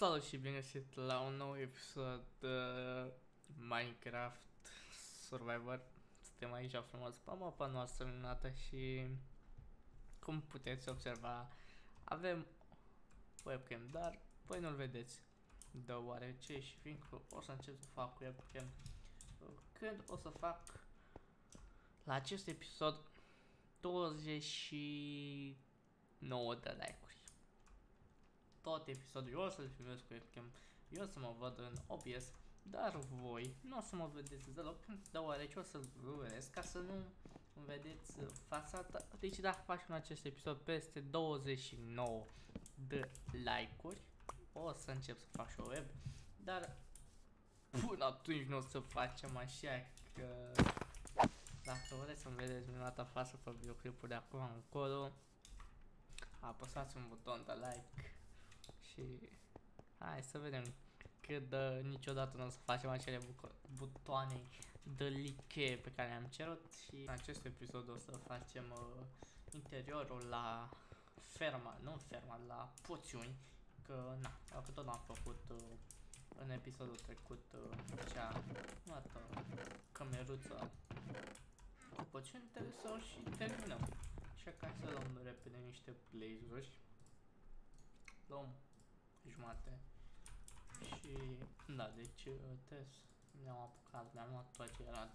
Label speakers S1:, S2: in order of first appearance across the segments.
S1: Salut și bine găsit la un nou episod Minecraft Survivor. Suntem aici frumos pe mapa noastră minunată și cum puteți observa avem webcam, dar voi nu-l vedeți deoarece și fiindcă o să încep să fac webcam când o să fac la acest episod 29 de like-uri. Tot episodul eu o să-l filmez cu webcam, eu o să mă văd în OBS, dar voi nu o să mă vedeți deloc, deoarece o să-l vedeți ca să nu îmi vedeți fața. Deci dacă facem acest episod peste 29 de like-uri, o să încep să fac și o web, dar până atunci nu o să facem așa că dacă vreți să-mi vedeți minunata față pe videoclipul de acum încolo, apăsați un buton de like. Și hai să vedem cât de niciodată nu o să facem acele butoane de like pe care le-am cerut. Și în acest episod o să facem interiorul la ferma, nu ferma, la poțiuni. Că na, că tot am făcut în episodul trecut cea cămeruță cu poțiuni, trebuie să o și terminăm. Așa că hai să luăm repede niște blaze-uri. Luăm jumate și da, deci ne-am apucat, ne-am luat tot ce era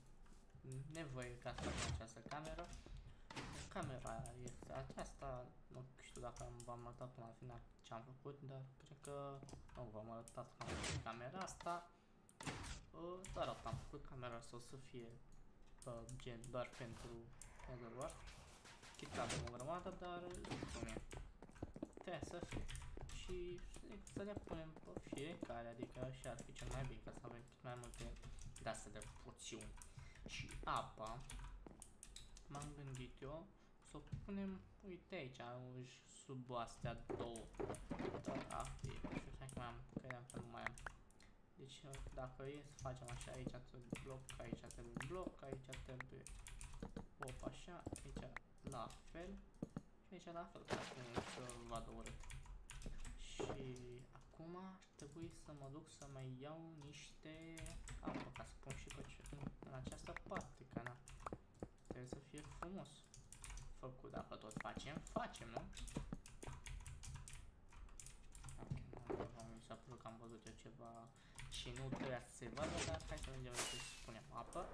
S1: nevoie ca să facem această cameră. Camera este aceasta, nu știu dacă v-am arătat până la final ce am făcut, dar cred că nu v-am arătat camera asta. Doar asta am făcut, camera asta o să fie gen doar pentru Netherworld. Chit că avem o grămadă, dar cum e, trebuie să fie. Și să le punem pe fiecare, adică așa ar fi cel mai bine, ca să avem cât mai multe de-astea de poțiuni. Și apa, m-am gândit eu să o punem, uite aici, sub astea două. Dar asta e, și așa că mai am, credeam că nu mai am. Deci dacă e să facem așa, aici trebuie bloc, aici trebuie bloc, aici trebuie op așa, aici la fel și aici la fel, ca să vadă urât. Și acum ar trebui să mă duc să mai iau niște apă ca să pun și pe în această parte, că na, trebuie să fie frumos făcut. Dacă tot facem, nu? Ok, mi s-a părut că am văzut eu ceva și nu trebuia să se vadă, dar hai să mergem să spunem apă.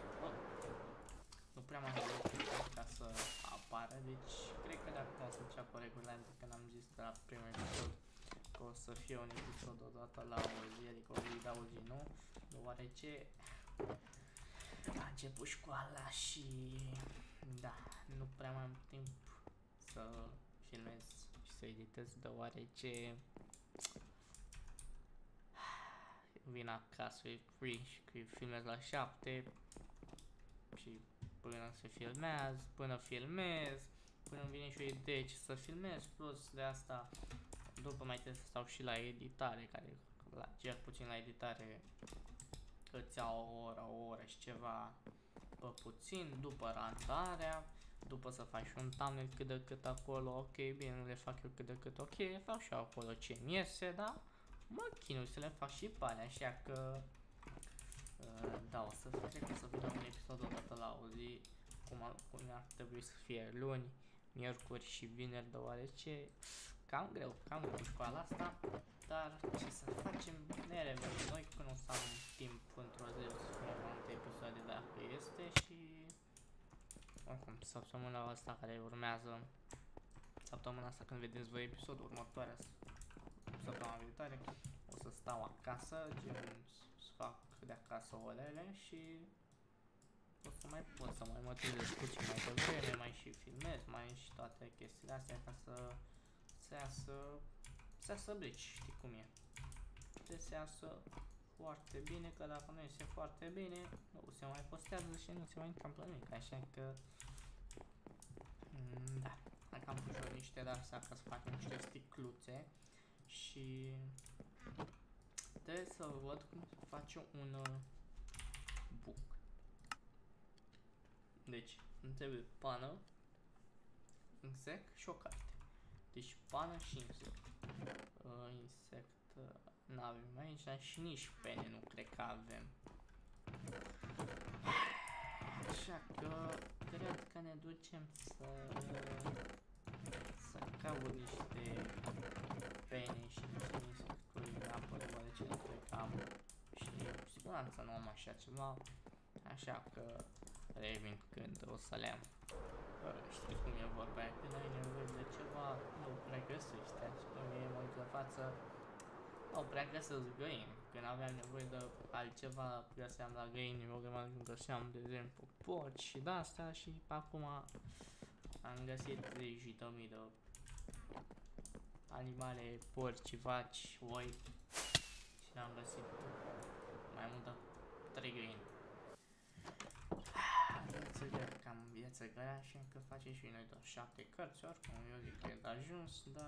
S1: Nu prea m-am gândit ca să apară, deci cred că dacă o să înceapă regulamente, când am zis de la primul episod că o să fie un episod odată la o zi, adică o zi da, o zi nu, deoarece a început școala și da, nu prea mai am timp să filmez și să editez, deoarece vin acasă, e free și că filmez la 7 și până se filmează, până filmez, până îmi vine și o idee ce să filmez, plus de asta după mai trebuie să stau și la editare, care cel puțin la editare îți ia o oră și ceva pe puțin, după randarea, după să faci un thumbnail cât de cât acolo, ok, bine, nu le fac eu cât de cât, ok, le fac și eu acolo ce-mi iese, da? Mă chinui să le fac și pe alea, așa că da, o să cred că o să vedem un episod odată la o zi, cum ar trebui să fie luni, miercuri și vineri, deoarece cam greu cu școala asta, dar ce să facem, ne revenim noi când o să avem timp într-o zi, o să fie multe episoade dacă este și oricum săptămâna asta care urmează, săptămâna asta când vedeți voi episodul, următoarea săptămâna viitoare, o să stau acasă, gen să fac de acasă orele și o să mai pot să mai motivez puțin mai devreme, mai și filmez, mai și toate chestiile astea ca să se iasă brici, știi cum e. Trebuie să iasă foarte bine, că dacă nu iese foarte bine, nu se mai postează și nu se mai întâmplă nimic, așa că da, dacă am pus niște de-astea ca să facem niște sticluțe și trebuie să văd cum să face un buc. Deci, îmi trebuie pană, insect și o carte. Deci pană și insect. Insect avem aici și nici pene nu cred că avem. Așa că cred că ne ducem să caut niște pene și niște insecturi în apă, deoarece nu cred că am și cu siguranță nu am așa ceva. Așa că revin când o să le am. Știi cum e vorba aia, când ai nevoie de ceva, nu prea găsești. Așa mie în momentul de față nu prea găsesc găini. Când aveam nevoie de altceva, găseam la găini, eu găseam, de exemplu, porci și de-astea și acum am găsit 30.000 de animale, porci, vaci, oi și am găsit mai mult de 3 găini. Cam viață grea și încă face și noi doar 7 cărți, oricum eu zic că e de ajuns, dar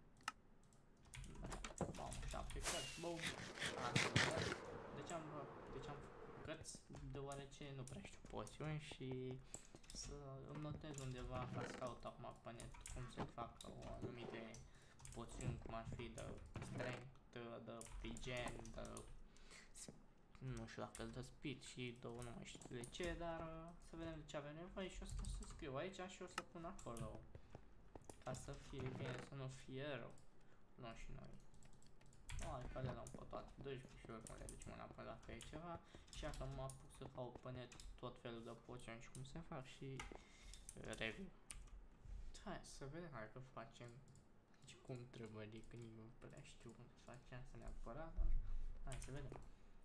S1: mamă, 7 cărți, bum, de ce am făcut cărți? Deoarece nu prea știu poțiuni și să îmi notez undeva ca să caut acum pe net cum se fac o anumite poțiuni, cum ar fi de strength, de prigen, de nu știu dacă dă speed și două nu mai știu de ce, dar să vedem de ce avem nevoie și o să scriu aici și o să pun acolo ca să fie bine, să nu fie rău. Nu și noi. Hai, le luăm pe toate 12 și oricum le ducem înapoi dacă e ceva și dacă mă apuc să caut pe net tot felul de poțiuni și cum se fac și review. Hai să vedem, hai că facem și cum trebuie, adică nici nu prea știu cum să facem asta neapărat, dar hai să vedem.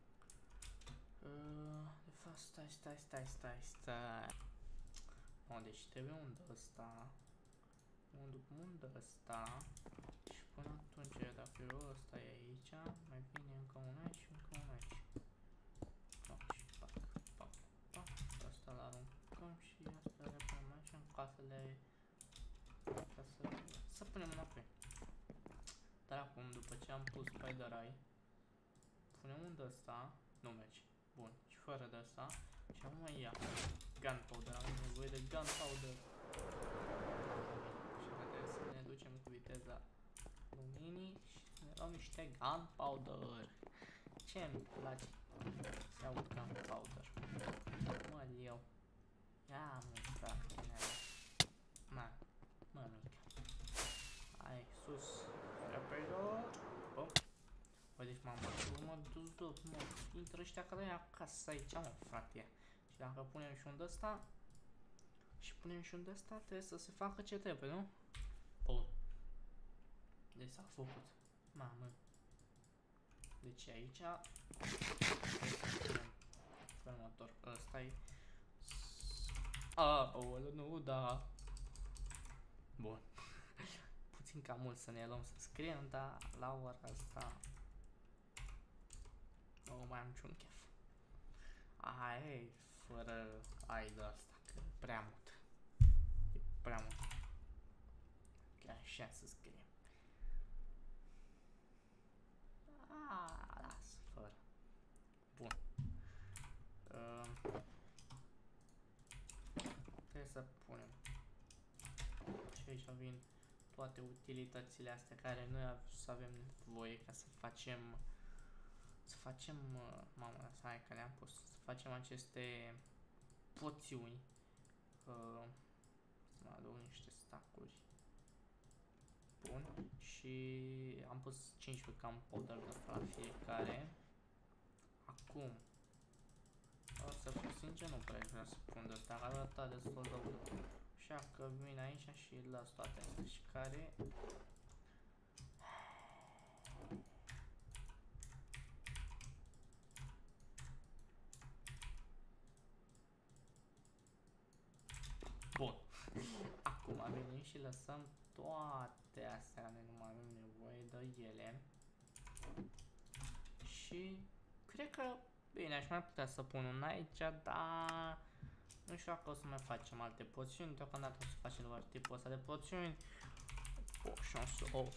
S1: De fapt, stai. No, deci trebuie un de ăsta, un de ăsta și până atunci, dacă eu ăsta e aici, mai bine încă un aici și încă un aici. Pac și pac. Ăsta l-aruncăm și asta le punem aici ca să punem înapoi. Dar acum, după ce am pus Spider-Eye, punem un de ăsta, nu merge. Bun, și fără de asta. Și acum ia gunpowder, am nevoie de gunpowder. Și trebuie să ne ducem cu viteza luminii și să ne luăm niște gunpowder. Ce-mi place să aud gunpowder. Mă, eu. Ia, mă, frate, na, mănâncă. Hai, sus, repede. Deci mă dus, mă, intră ăștia că la acasă aici, mă, frate. Și dacă punem și un de ăsta și punem și un de ăsta, trebuie să se facă ce trebuie, nu? Bun. Deci s-a făcut. Mamă. Deci aici următor. Ăsta-i nu, da. Bun. Puțin cam mult să ne luăm să scriem, dar la ora asta nu mai am niciun chef. Ai, fără ai de asta, că prea mult. E prea mult. Că așa să scriem. Lasă, fără. Bun. Trebuie să punem. Și aici vin toate utilitățile astea care noi să avem nevoie ca să facem mamă, hai că le-am pus, să facem aceste poțiuni. Să mă aduc niște stacuri. Bun. Și am pus 15 gunpowder la fiecare. Acum o să fiu sincer, nu prea vreau să pun de ăsta, arată destul de urât. Așa că vin aici și las toate astea și care bun. Acum venim și lăsăm toate astea, noi nu mai avem nevoie de ele. Și cred că bine, aș mai putea să pun un aici, dar nu știu dacă o să mai facem alte poțiuni. Deocamdată o să facem doar tipul ăsta de poțiuni. Potions of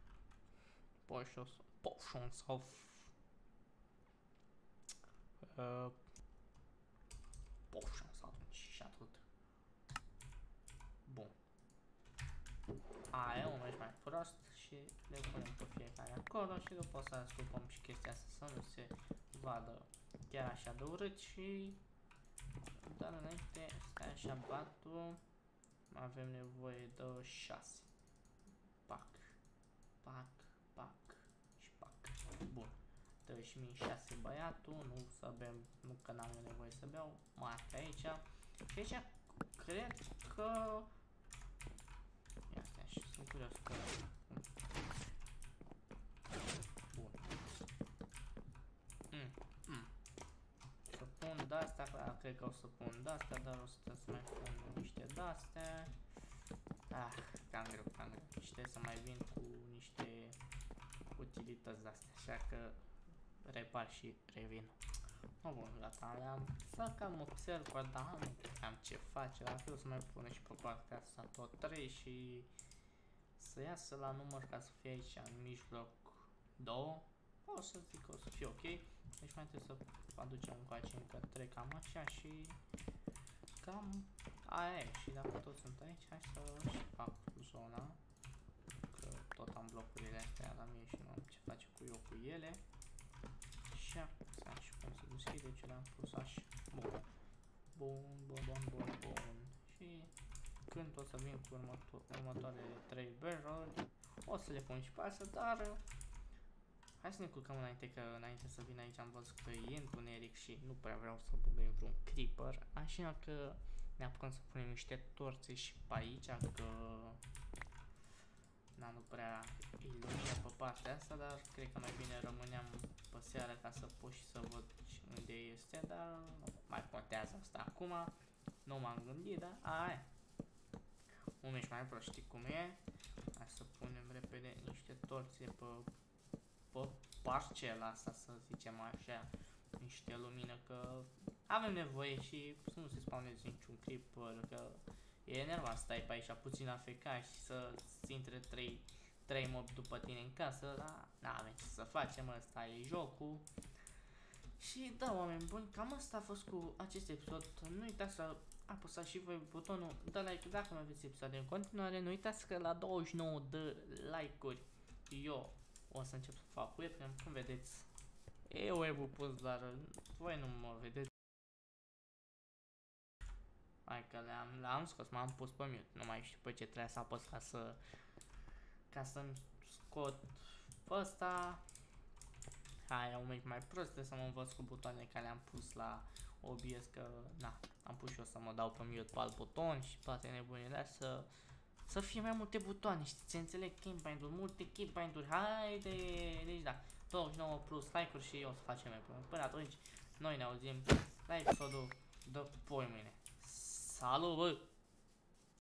S1: potions atunci și atât. Bun. Aia o mergi mai prost și și le punem pe fiecare acolo și după o să scupăm și chestia asta să nu se vadă chiar așa de urât și dar înainte, stai așa batul, avem nevoie de 6. Pac, pac, pac și pac. Bun. Trebuie și mie 6 băiatul, nu să bem, nu că n-am eu nevoie să beau, mate aici. Și aici cred că... Ia stai și sunt curios că... Bun. Să pun de-astea, cred că o să pun de-astea, dar o să mai pun niște de-astea. Cam greu, cam greu. Și trebuie să mai vin cu niște utilități de-astea, așa că repar și revin. Bun, gata, le-am să cam observ, dar nu am ce face, la fel o să mai pun și pe partea asta tot 3 și să iasă la număr ca să fie aici în mijloc 2. O să zic că o să fie ok. Deci mai trebuie să aducem încoace încă 3 cam așa și cam aia e. Și dacă toți sunt aici, hai să și fac zona, că tot am blocurile astea la mine și nu am ce face cu eu cu ele. Așa, și cum se deschide, ce le-am pus așa. Bun. Bun. Și când o să vin cu următoarele 3 barrel, o să le pun și pe asta, dar hai să ne culcăm înainte, că înainte să vin aici am văzut că e întuneric și nu prea vreau să băgăm vreun creeper, așa că ne apucăm să punem niște torțe și pe aici, că nu prea ilumină pe partea asta, dar cred că mai bine rămâneam pe seară ca să pot și să văd unde este, dar nu mai contează asta acum, nu m-am gândit, dar aia. Un ești mai prost, știi cum e? Hai să punem repede niște torțe pe parcela asta, să zicem așa, niște lumină, că avem nevoie și să nu se spawneze niciun creeper, că e enervant să stai pe aici puțin AFK și să-ți intre 3 mobi după tine în casă, dar n-avem ce să facem, ăsta e jocul. Și da, oameni buni, cam asta a fost cu acest episod. Nu uitați să apăsați și voi butonul de like dacă mai aveți episoade în continuare. Nu uitați că la 29 de like-uri eu o să încep să fac webcam. Cum vedeți, e web-ul pus, dar voi nu mă vedeți. Hai că le-am scos, m-am pus pe mute. Nu mai știu pe ce trebuie să apăs ca să-mi scot pe ăsta. Hai, un mic mai prost, trebuie să mă învăț cu butoanele care le-am pus la OBS, că na, am pus și eu să mă dau pe mute pe alt buton și toate nebunile astea, să fie mai multe butoane, știți, înțeleg, campaign-uri, multe campaign-uri, haide, deci da, 29 plus like-uri și eu o să facem mai până. Până atunci, noi ne auzim la episodul de poimâine. Salut, bă!